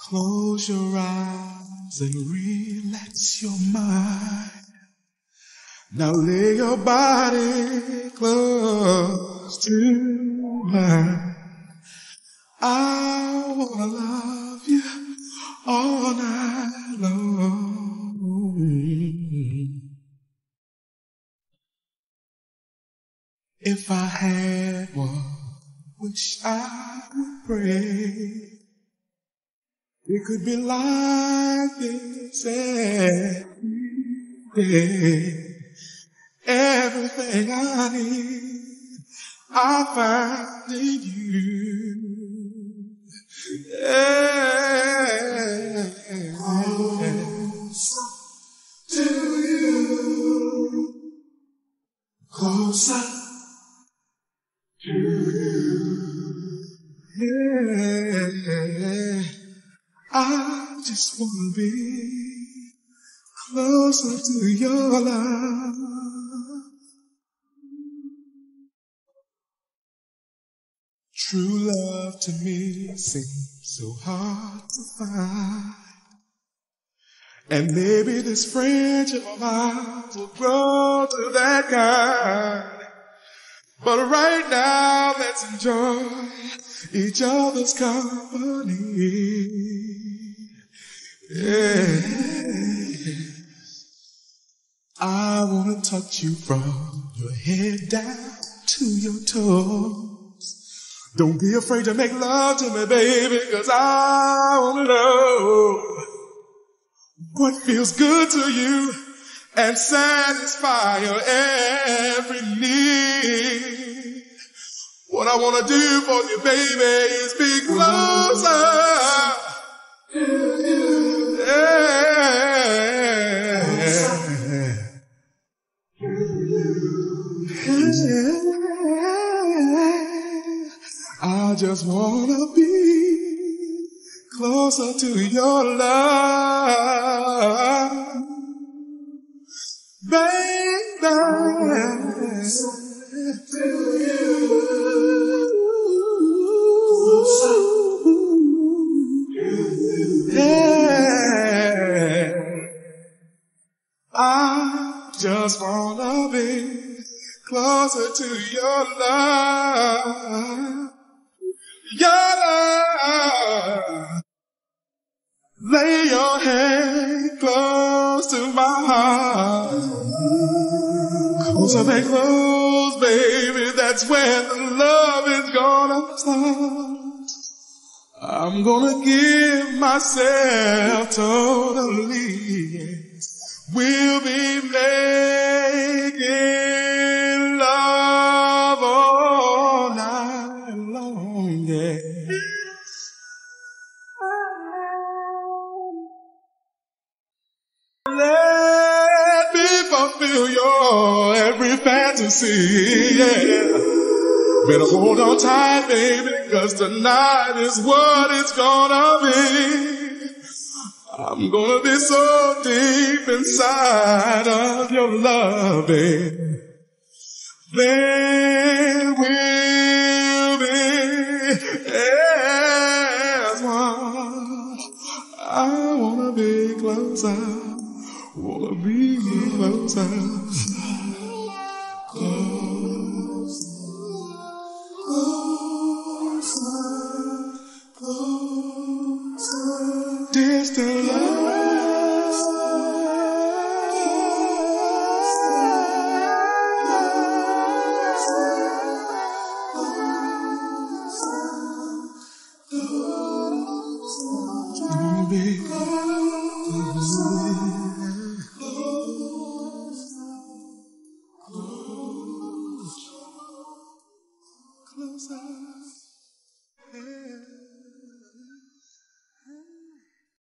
Close your eyes and relax your mind. Now lay your body close to mine. I wanna love you all night long. If I had one wish I would pray, it could be like this every day. Everything I need, I find in you. Yeah. Closer to you, closer to you. Yeah. I just wanna be closer to your love. True love to me seems so hard to find. And maybe this friendship of ours will grow to that kind. But right now, let's enjoy each other's company. Yeah. I wanna touch you from your head down to your toes. Don't be afraid to make love to me, baby, 'cause I wanna know what feels good to you and satisfy your every need. What I wanna do for you, baby, is be closer to you. Yeah. I just wanna be closer to your love, baby. Closer to you. Closer to you. Yeah. I just wanna be closer to your love. Your love. Lay your head close to my heart. Closer than close, baby. That's when the love is gonna start. I'm gonna give myself totally. Yes. We'll be making love all night long. Yeah. Let me fulfill your every fantasy, yeah. Better hold on tight, baby, 'cause tonight is what it's gonna be. I'm gonna be so deep inside of your loving. Then we'll be as one. I wanna be closer. Wanna be closer. Closer. Closer. Closer. Distant love. Be